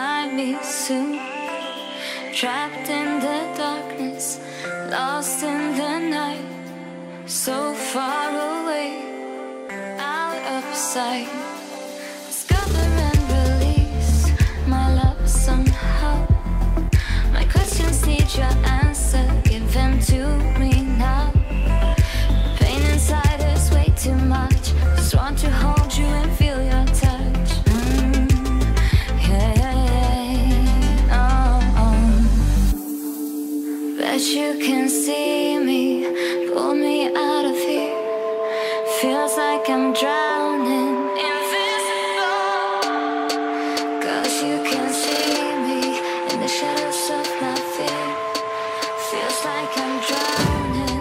find me soon. Trapped in the darkness, lost in the night, so far away, out of sight. Discover and release my love somehow. My questions need your answer, give them to me now. Pain inside is way too much, just want to hold you and feel your touch. Bet you can see me, pull me out of here. Feels like I'm drowning, invisible. 'Cause you can see me in the shadows of my fear. Feels like I'm drowning,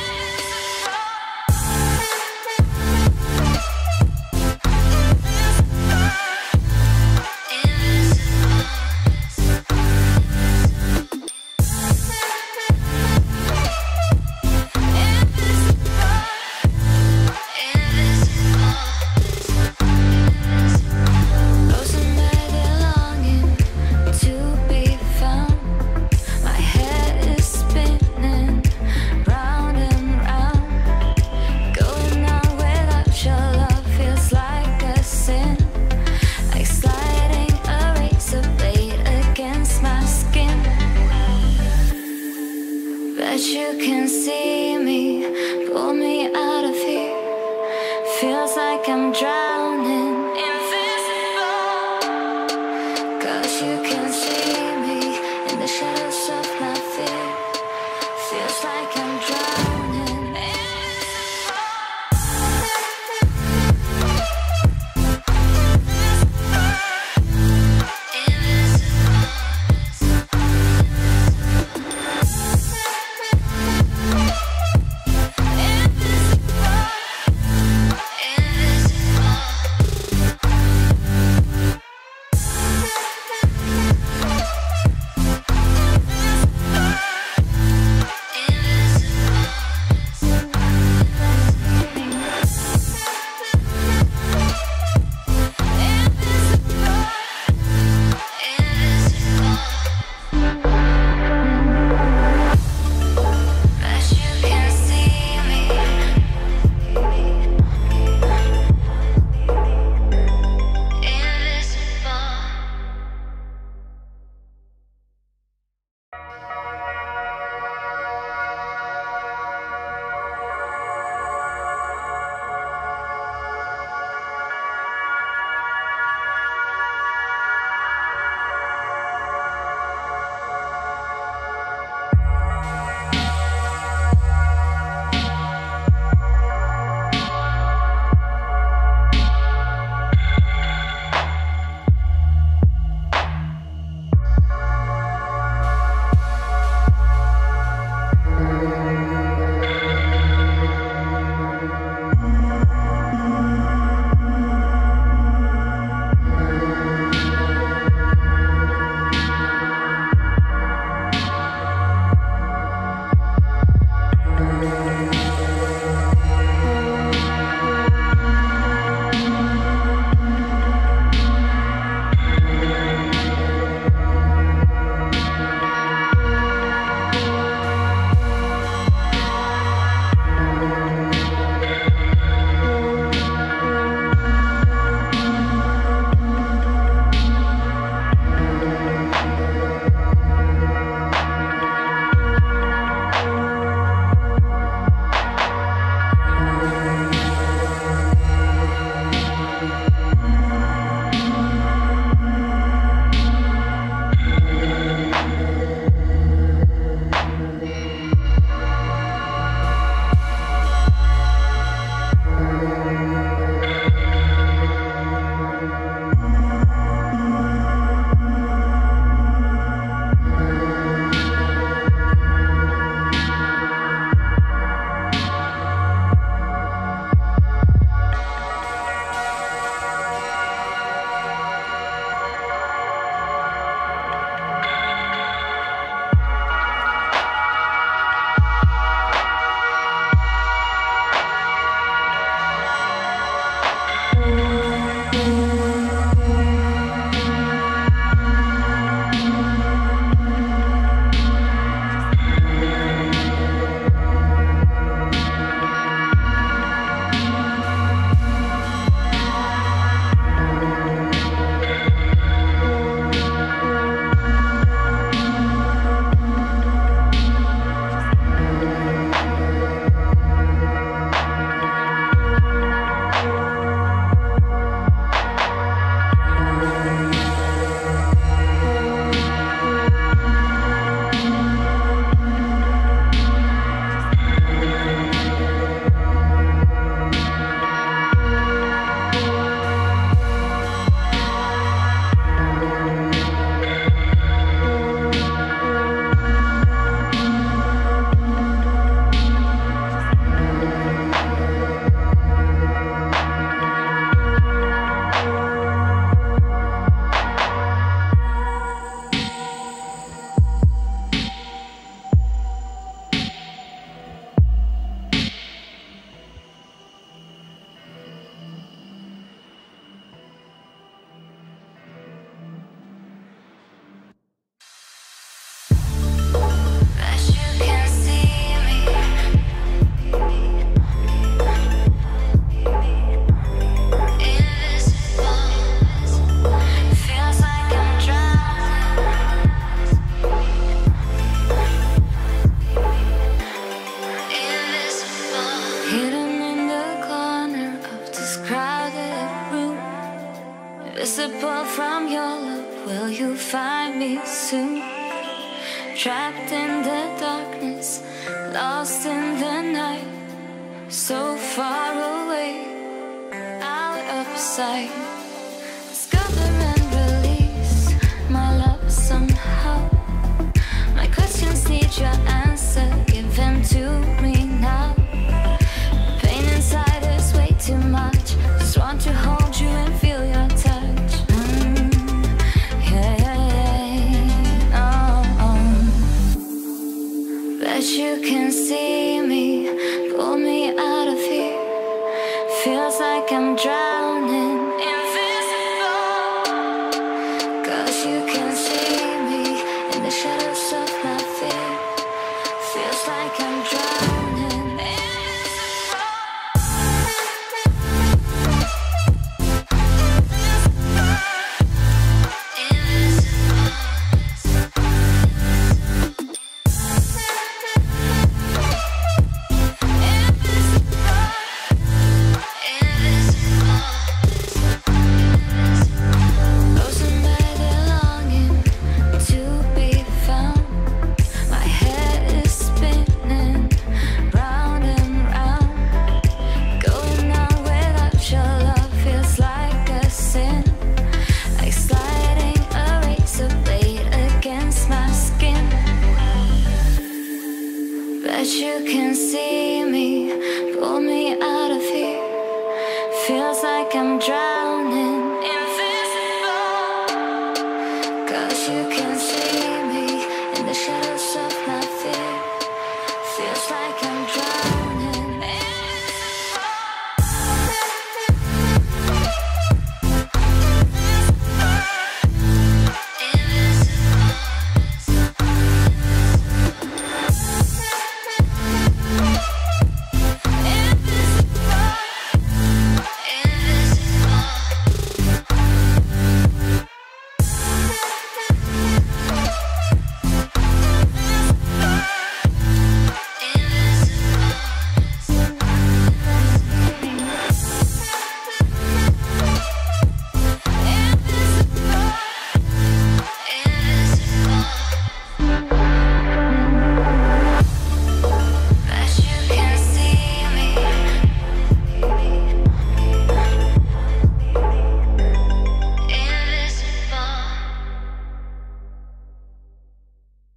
you can see me, pull me out of here. Feels like I'm drowning, invisible. 'Cause you can see me in the shadows of my fear. Feels like I'm drowning, invisible. will you find me soon? Trapped in the darkness, lost in the night, so far away, out of sight. Discover and release my love somehow. My questions need your answer, give them to me now. Pain inside is way too much, just want to hold you and feel your touch. Bet you can see me, pull me out of here. Feels like I'm drowning, invisible. 'Cause you can see me in the shadows of my fear. Feels like I'm drowning, you can see me, pull me out of here. Feels like I'm drowning, invisible. 'Cause you can see me in the shadows of my fear. Feels like I'm drowning.